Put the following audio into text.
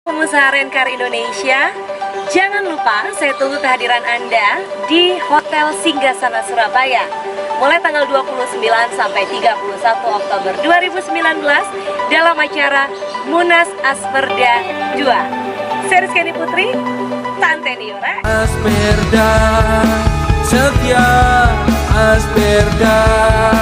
Pengusaha Rencar Indonesia, jangan lupa saya tunggu kehadiran Anda di Hotel Singgasana Surabaya mulai tanggal 29 sampai 31 Oktober 2019 dalam acara Munas Asperda 2. Saya Rizkyani Putri, Tante Niora. Asperda, setia Asperda.